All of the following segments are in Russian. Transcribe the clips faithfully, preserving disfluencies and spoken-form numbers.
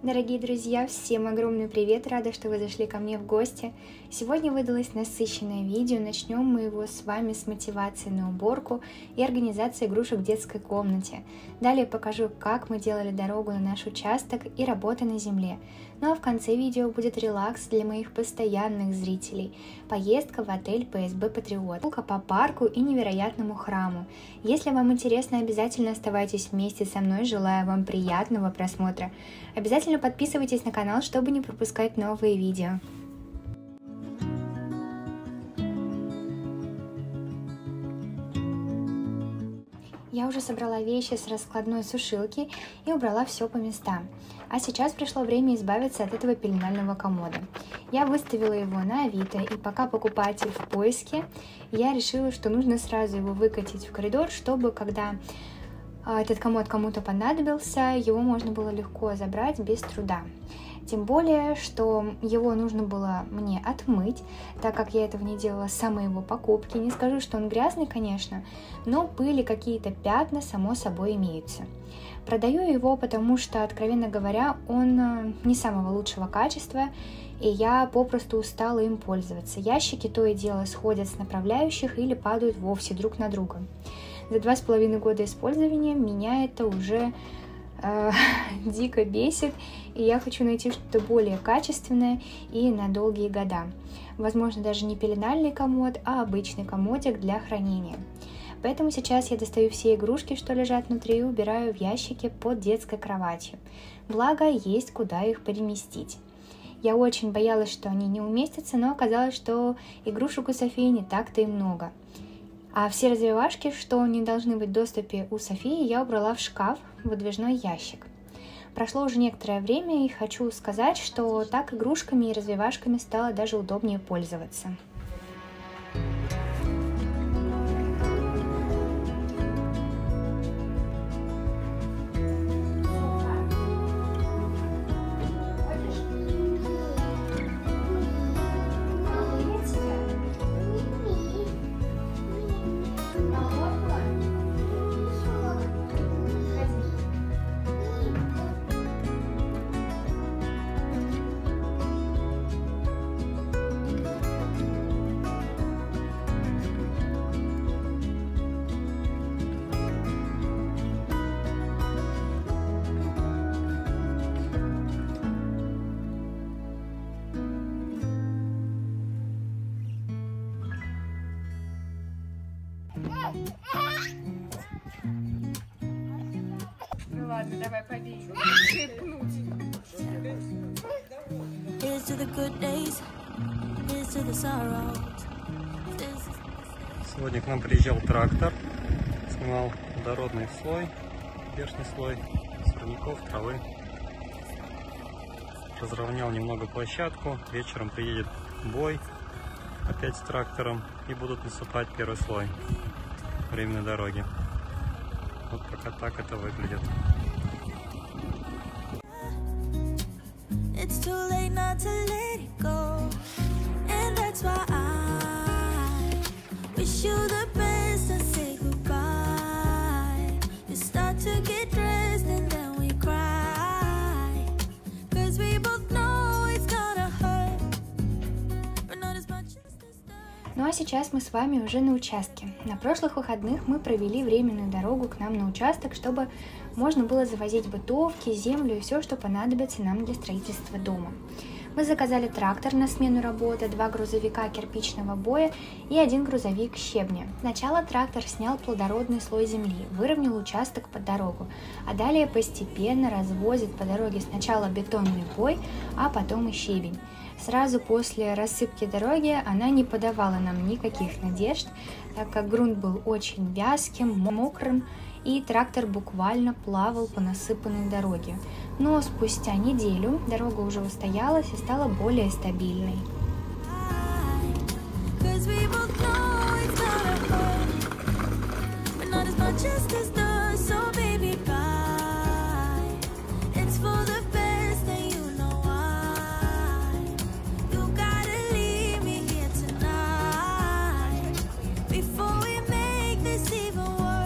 Дорогие друзья, всем огромный привет! Рада, что вы зашли ко мне в гости. Сегодня выдалось насыщенное видео. Начнем мы его с вами с мотивации на уборку и организации игрушек в детской комнате. Далее покажу, как мы делали дорогу на наш участок и работа на земле. Ну а в конце видео будет релакс для моих постоянных зрителей. Поездка в отель пэ эс бэ Патриот, прогулка по парку и невероятному храму. Если вам интересно, обязательно оставайтесь вместе со мной. Желаю вам приятного просмотра. Обязательно подписывайтесь на канал, чтобы не пропускать новые видео. Я уже собрала вещи с раскладной сушилки и убрала все по местам. А сейчас пришло время избавиться от этого пеленального комода. Я выставила его на Авито, и пока покупатель в поиске, я решила, что нужно сразу его выкатить в коридор, чтобы когда этот комод кому-то понадобился, его можно было легко забрать без труда. Тем более, что его нужно было мне отмыть, так как я этого не делала с самой его покупки. Не скажу, что он грязный, конечно, но пыль и какие-то пятна, само собой, имеются. Продаю его, потому что, откровенно говоря, он не самого лучшего качества, и я попросту устала им пользоваться. Ящики то и дело сходят с направляющих или падают вовсе друг на друга. За два с половиной года использования меня это уже э, дико бесит, и я хочу найти что-то более качественное и на долгие года. Возможно, даже не пеленальный комод, а обычный комодик для хранения. Поэтому сейчас я достаю все игрушки, что лежат внутри, и убираю в ящики под детской кроватью. Благо, есть куда их переместить. Я очень боялась, что они не уместятся, но оказалось, что игрушек у Софии не так-то и много. А все развивашки, что не должны быть в доступе у Софии, я убрала в шкаф, в выдвижной ящик. Прошло уже некоторое время, и хочу сказать, что так игрушками и развивашками стало даже удобнее пользоваться. Ну ладно, давай побей. Сегодня к нам приезжал трактор, снимал водородный слой, верхний слой сорняков, травы. Разровнял немного площадку, вечером приедет бой опять с трактором и будут насыпать первый слой временной дороги. Вот пока так это выглядит. Ну а сейчас мы с вами уже на участке. На прошлых выходных мы провели временную дорогу к нам на участок, чтобы можно было завозить бытовки, землю и все, что понадобится нам для строительства дома. Мы заказали трактор на смену работы, два грузовика кирпичного боя и один грузовик щебня. Сначала трактор снял плодородный слой земли, выровнял участок под дорогу, а далее постепенно развозит по дороге сначала бетонный бой, а потом и щебень. Сразу после рассыпки дороги она не подавала нам никаких надежд, так как грунт был очень вязким, мокрым, и трактор буквально плавал по насыпанной дороге. Но спустя неделю дорога уже устоялась и стала более стабильной.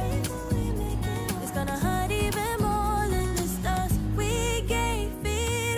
Gonna hurt even more than just us. We gave it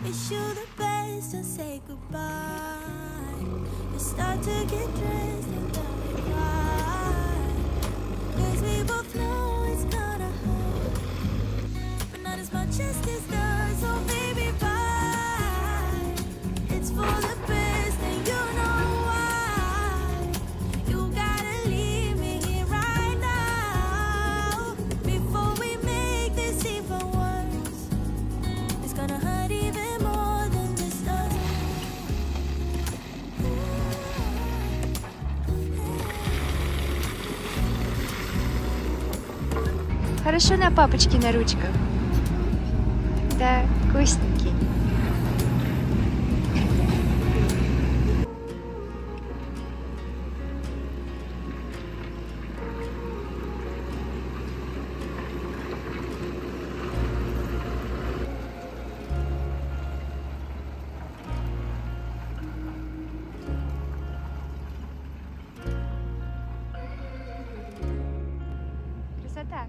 Wish you the best and say goodbye. We start to get dressed and then we cry. Cause we both know it's gonna hurt, but not as much as this does. So baby, bye. It's for the best and you know why. You gotta leave me here right now before we make this even worse. It's gonna hurt even more than this does. Хорошо на папочке на ручках. Да, вкусненький. Красота.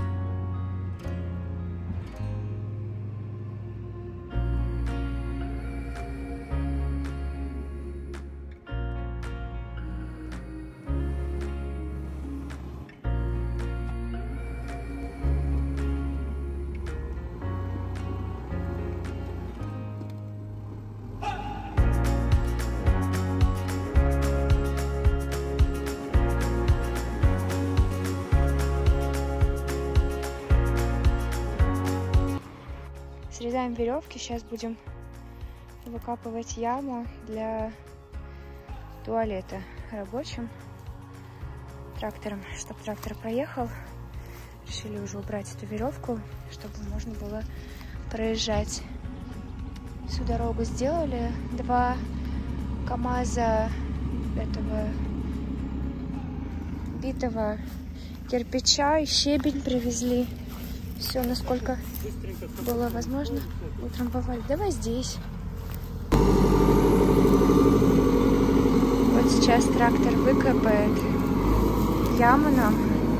Срезаем веревки, сейчас будем выкапывать яму для туалета рабочим трактором, чтобы трактор проехал. Решили уже убрать эту веревку, чтобы можно было проезжать. Всю дорогу сделали. Два КамАЗа этого битого кирпича и щебень привезли. Все, насколько было возможно, утрамбовали. Давай здесь. Вот сейчас трактор выкопает яму нам,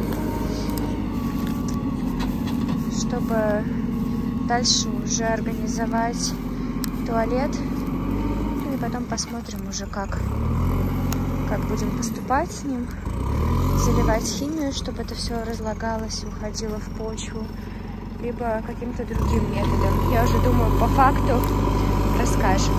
чтобы дальше уже организовать туалет. Ну и потом посмотрим уже, как, как будем поступать с ним. Заливать химию, чтобы это все разлагалось и уходило в почву, либо каким-то другим методом. Я уже думаю, по факту расскажем.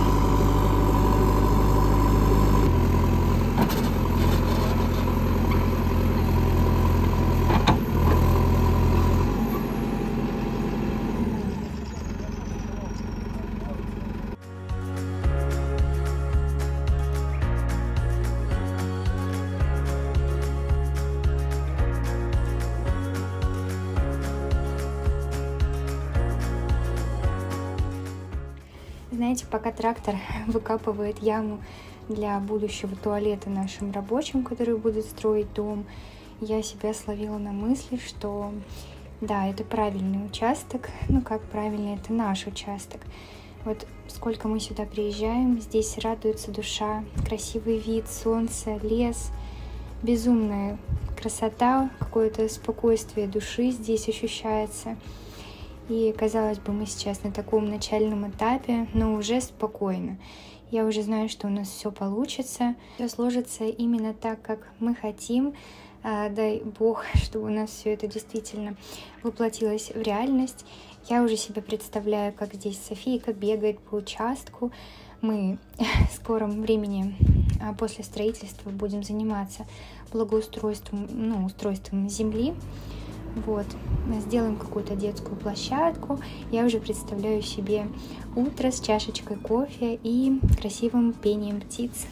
Знаете, пока трактор выкапывает яму для будущего туалета нашим рабочим, которые будут строить дом, я себя словила на мысли, что да, это правильный участок. Ну как правильный, это наш участок. Вот сколько мы сюда приезжаем, здесь радуется душа, красивый вид, солнце, лес, безумная красота, какое-то спокойствие души здесь ощущается. И, казалось бы, мы сейчас на таком начальном этапе, но уже спокойно. Я уже знаю, что у нас все получится, все сложится именно так, как мы хотим. Дай Бог, чтобы у нас все это действительно воплотилось в реальность. Я уже себе представляю, как здесь Софийка бегает по участку. Мы в скором времени после строительства будем заниматься благоустройством, ну, устройством земли. Вот, сделаем какую-то детскую площадку. Я уже представляю себе утро с чашечкой кофе и красивым пением птиц.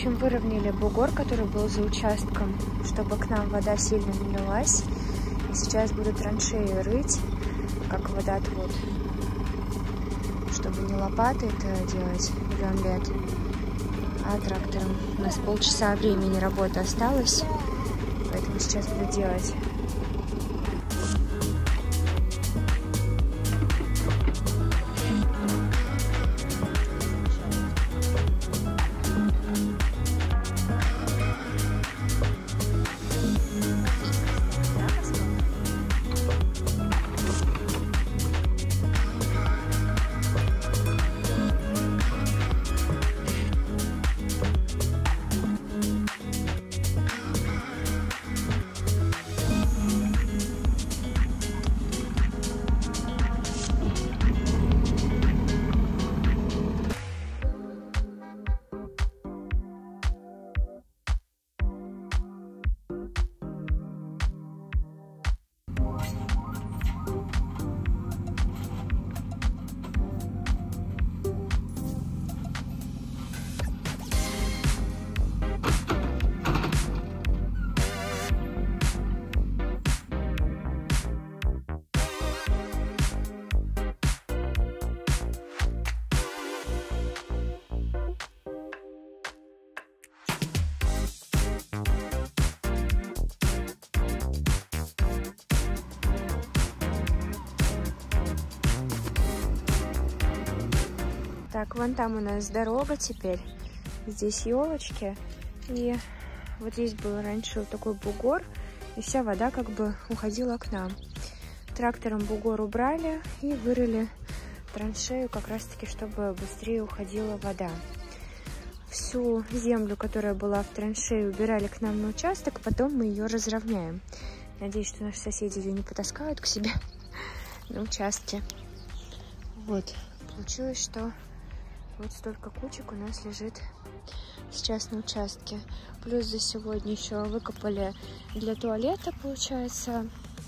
общем, выровняли бугор, который был за участком, чтобы к нам вода сильно не лилась. И сейчас будут траншеи рыть, как водоотвод, чтобы не лопатой это делать миллион лет, а трактором. У нас полчаса времени работы осталось, поэтому сейчас буду делать. Так, вон там у нас дорога теперь. Здесь елочки. И вот здесь был раньше вот такой бугор. И вся вода как бы уходила к нам. Трактором бугор убрали и вырыли траншею как раз таки, чтобы быстрее уходила вода. Всю землю, которая была в траншее, убирали к нам на участок. Потом мы ее разровняем. Надеюсь, что наши соседи ее не потаскают к себе на участке. Вот. Получилось, что вот столько кучек у нас лежит сейчас на участке. Плюс за сегодня еще выкопали для туалета, получается,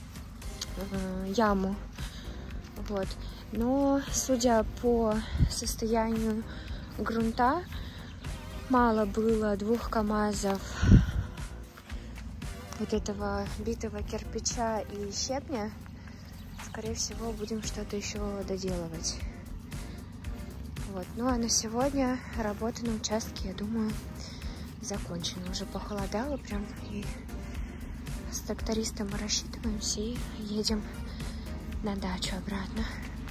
яму. Вот. Но, судя по состоянию грунта, мало было двух КАМАЗов вот этого битого кирпича и щебня. Скорее всего, будем что-то еще доделывать. Вот. Ну а на сегодня работа на участке, я думаю, закончена. Уже похолодало прям, и с трактористом мы рассчитываемся и едем на дачу обратно.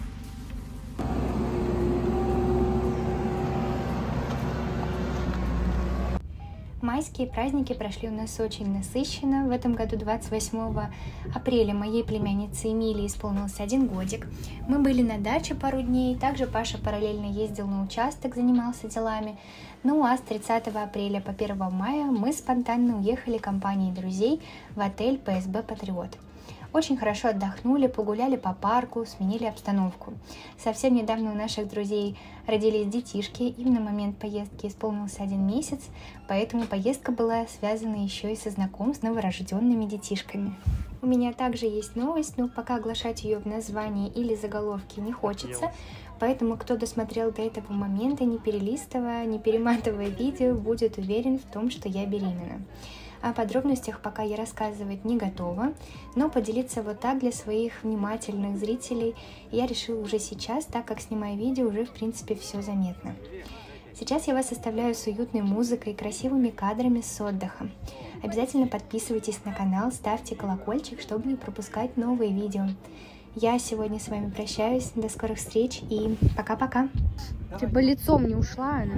Майские праздники прошли у нас очень насыщенно. В этом году двадцать восьмого апреля моей племяннице Эмилии исполнился один годик. Мы были на даче пару дней. Также Паша параллельно ездил на участок, занимался делами. Ну а с тридцатого апреля по первого мая мы спонтанно уехали компанией друзей в отель пэ эс бэ «Патриот». Очень хорошо отдохнули, погуляли по парку, сменили обстановку. Совсем недавно у наших друзей родились детишки, им на момент поездки исполнился один месяц, поэтому поездка была связана еще и со знакомством с новорожденными детишками. У меня также есть новость, но пока оглашать ее в названии или заголовке не хочется, поэтому кто досмотрел до этого момента, не перелистывая, не перематывая видео, будет уверен в том, что я беременна. О подробностях пока я рассказывать не готова, но поделиться вот так для своих внимательных зрителей я решила уже сейчас, так как, снимая видео, уже в принципе все заметно. Сейчас я вас оставляю с уютной музыкой и красивыми кадрами с отдыха. Обязательно подписывайтесь на канал, ставьте колокольчик, чтобы не пропускать новые видео. Я сегодня с вами прощаюсь, до скорых встреч и пока-пока. Ты бы лицом не ушла, она.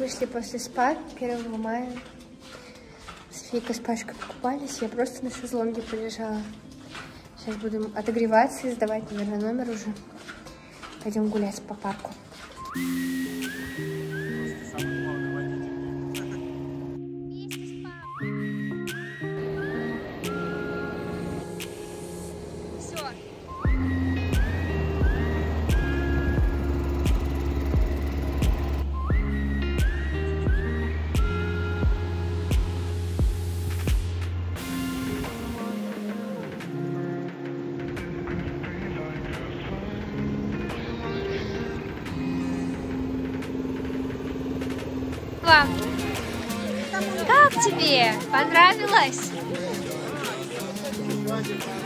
Вышли после спа первого мая. Софийка с Пашкой покупались, я просто на шезлонге полежала. Сейчас будем отогреваться и сдавать, наверное, номер уже. Пойдем гулять по парку. Как тебе? Понравилось?